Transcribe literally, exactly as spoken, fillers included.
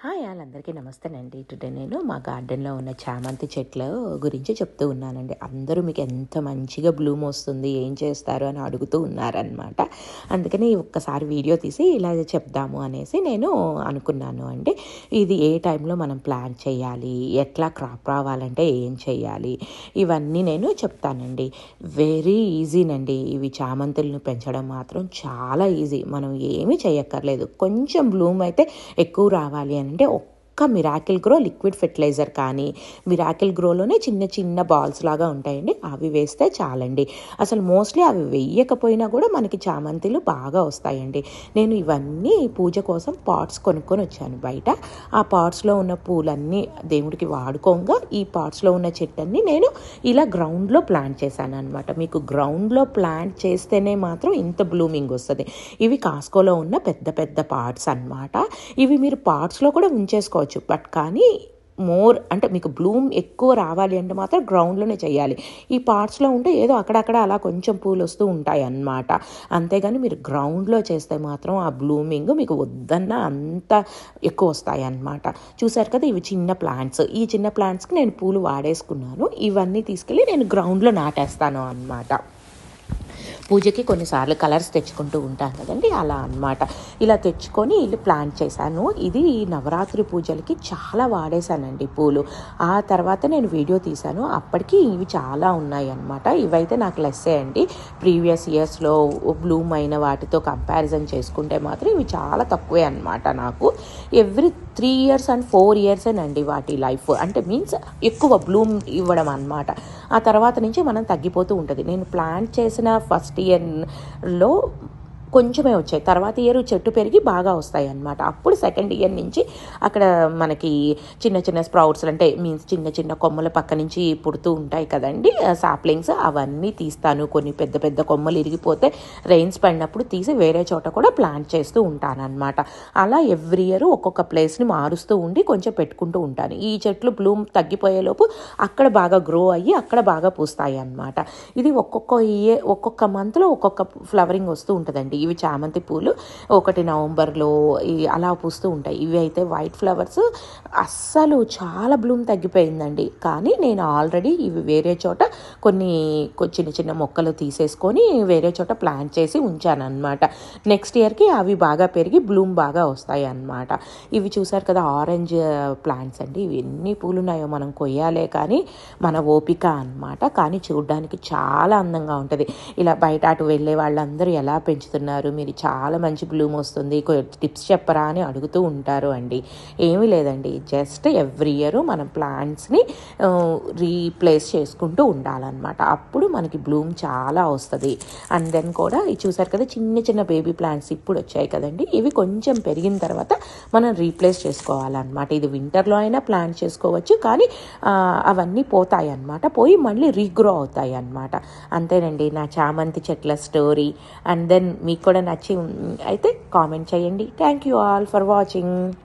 Hi all అందరికీ నమస్తేనండి. Today నేను మా గార్డెన్లో ఉన్న చామంతి చెట్ల గురించి చెప్తూ ఉన్నానండి. అందరూ మీకు ఎంత మంచిగా బ్లూమ్ వస్తుంది, ఏం చేస్తారు అని అడుగుతూ ఉన్నారనమాట. అందుకని ఒక్కసారి వీడియో తీసి ఇలా చెప్దాము అనేసి నేను అనుకున్నాను అండి. ఇది ఏ టైంలో మనం ప్లాన్ చేయాలి, ఎట్లా క్రాప్ రావాలంటే ఏం చేయాలి, ఇవన్నీ నేను చెప్తానండి. వెరీ ఈజీనండి. ఇవి చామంతులను పెంచడం మాత్రం చాలా ఈజీ. మనం ఏమీ చేయక్కర్లేదు. కొంచెం బ్లూమ్ అయితే ఎక్కువ రావాలి అని అంటే ఒక్క మిరాకిల్ గ్రో లిక్విడ్ ఫెర్టిలైజర్ కానీ, మిరాకిల్ గ్రోలోనే చిన్న చిన్న బాల్స్ లాగా ఉంటాయండి, అవి వేస్తే చాలండి. అసలు మోస్ట్లీ అవి వేయకపోయినా కూడా మనకి చామంతిలు బాగా వస్తాయండి. నేను ఇవన్నీ పూజ కోసం పాట్స్ కొనుక్కొని వచ్చాను బయట. ఆ పాట్స్లో ఉన్న పూలన్నీ దేవుడికి వాడుకోగా ఈ పాట్స్లో ఉన్న చెట్టన్నీ నేను ఇలా గ్రౌండ్లో ప్లాంట్ చేశాను అనమాట. మీకు గ్రౌండ్లో ప్లాంట్ చేస్తేనే మాత్రం ఇంత బ్లూమింగ్ వస్తుంది. ఇవి కాస్కోలో ఉన్న పెద్ద పెద్ద పాట్స్ అన్నమాట. ఇవి మీరు పాట్స్లో కూడా ఉంచేసుకోవచ్చు. బట్ కానీ మోర్ అంటే మీకు బ్లూమ్ ఎక్కువ రావాలి అంటే మాత్రం గ్రౌండ్లోనే చేయాలి. ఈ పార్ట్స్లో ఉంటే ఏదో అక్కడక్కడ అలా కొంచెం పూలు వస్తూ ఉంటాయి అన్నమాట. అంతేగాని మీరు గ్రౌండ్లో చేస్తే మాత్రం ఆ బ్లూమింగ్ మీకు వద్దన్న అంత ఎక్కువ వస్తాయి అన్నమాట. చూసారు కదా, ఇవి చిన్న ప్లాంట్స్. ఈ చిన్న ప్లాంట్స్కి నేను పూలు వాడేసుకున్నాను. ఇవన్నీ తీసుకెళ్ళి నేను గ్రౌండ్లో నాటేస్తాను అన్నమాట. పూజకి కొన్నిసార్లు కలర్స్ తెచ్చుకుంటూ ఉంటాను కదండి, అలా అన్నమాట. ఇలా తెచ్చుకొని ఇల్లు ప్లాంట్ చేశాను. ఇది నవరాత్రి పూజలకి చాలా వాడేశానండి పూలు. ఆ తర్వాత నేను వీడియో తీశాను. అప్పటికి ఇవి చాలా ఉన్నాయి అన్నమాట. ఇవైతే నాకు లెస్సే అండి. ప్రీవియస్ ఇయర్స్లో బ్లూమ్ అయిన వాటితో కంపారిజన్ చేసుకుంటే మాత్రం ఇవి చాలా తక్కువే అన్నమాట. నాకు every three years and four years అండి వాటి లైఫ్. అంటే మీన్స్ ఎక్కువ బ్లూమ్ ఇవ్వడం అన్నమాట. ఆ తర్వాత నుంచి మనం తగ్గిపోతూ ఉంటుంది. నేను ప్లాంట్ చేసిన ఫస్ట్ ఇయర్లో కొంచెమే వచ్చాయి. తర్వాత ఇయర్ చెట్టు పెరిగి బాగా వస్తాయి అన్నమాట. అప్పుడు సెకండ్ ఇయర్ నుంచి అక్కడ మనకి చిన్న చిన్న స్ప్రౌట్స్ అంటే మీన్స్ చిన్న చిన్న కొమ్మల పక్క నుంచి పుడుతూ ఉంటాయి కదండి, సాప్లింగ్స్, అవన్నీ తీస్తాను. కొన్ని పెద్ద పెద్ద కొమ్మలు ఇరిగిపోతే రెయిన్స్ పడినప్పుడు తీసి వేరే చోట కూడా ప్లాంట్ చేస్తూ ఉంటాను అన్నమాట. అలా ఎవ్రీ ఇయర్ ఒక్కొక్క ప్లేస్ని మారుస్తూ ఉండి కొంచెం పెట్టుకుంటూ ఉంటాను. ఈ చెట్లు బ్లూమ్ తగ్గిపోయేలోపు అక్కడ బాగా గ్రో అయ్యి అక్కడ బాగా పూస్తాయి అన్నమాట. ఇది ఒక్కొక్క ఇయర్ ఒక్కొక్క మంత్లో ఒక్కొక్క ఫ్లవరింగ్ వస్తూ ఉంటుందండి. ఇవి చామంతి పూలు ఒకటి నవంబర్లో అలా పూస్తూ ఉంటాయి. ఇవి అయితే వైట్ ఫ్లవర్స్. అస్సలు చాలా బ్లూమ్ తగ్గిపోయిందండి. కానీ నేను ఆల్రెడీ ఇవి వేరే చోట కొన్ని చిన్న చిన్న మొక్కలు తీసేసుకొని వేరే చోట ప్లాంట్ చేసి ఉంచాను అనమాట. నెక్స్ట్ ఇయర్కి అవి బాగా పెరిగి బ్లూమ్ బాగా వస్తాయి అన్నమాట. ఇవి చూసారు కదా, ఆరెంజ్ ప్లాంట్స్ అండి. ఇవి ఎన్ని పూలు ఉన్నాయో మనం కొయ్యాలే కానీ మన ఓపిక అన్నమాట. కానీ చూడడానికి చాలా అందంగా ఉంటుంది. ఇలా బయట అటు వెళ్ళే వాళ్ళందరూ ఎలా పెంచుతున్నారు, మీరు చాలా మంచి బ్లూమ్ వస్తుంది, టిప్స్ చెప్పరా అని అడుగుతూ ఉంటారు అండి. ఏమీ లేదండి, జస్ట్ ఎవ్రీ ఇయర్ మనం ప్లాంట్స్ని రీప్లేస్ చేసుకుంటూ ఉండాలన్నమాట. అప్పుడు మనకి బ్లూమ్ చాలా వస్తుంది. అండ్ దెన్ కూడా ఇది చూసారు కదా, చిన్న చిన్న బేబీ ప్లాంట్స్ ఇప్పుడు వచ్చాయి కదండి, ఇవి కొంచెం పెరిగిన తర్వాత మనం రీప్లేస్ చేసుకోవాలన్నమాట. ఇది వింటర్లో అయినా ప్లాంట్ చేసుకోవచ్చు, కానీ అవన్నీ పోతాయి అన్నమాట. పోయి మళ్ళీ రీగ్రో అవుతాయి అన్నమాట. అంతేనండి నా చామంతి చెట్ల స్టోరీ. అండ్ దెన్ మీకు కూడా నచ్చి అయితే కామెంట్ చేయండి. Thank you all for watching.